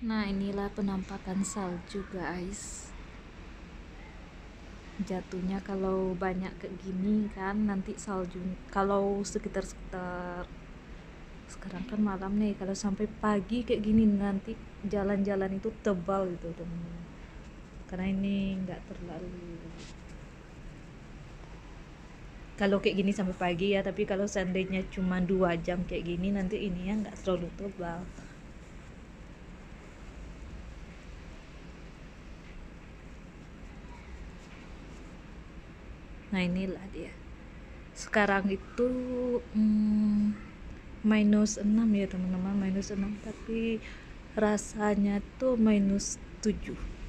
Nah, inilah penampakan salju, guys. Jatuhnya kalau banyak kayak gini kan nanti salju, kalau sekitar sekarang kan malam nih, kalau sampai pagi kayak gini nanti jalan-jalan itu tebal gitu teman-teman, karena ini nggak terlalu, kalau kayak gini sampai pagi ya, tapi kalau seandainya cuma 2 jam kayak gini nanti ini ya nggak terlalu tebal. Nah, inilah dia. Sekarang itu -6 ya teman-teman, -6, tapi rasanya tuh -7.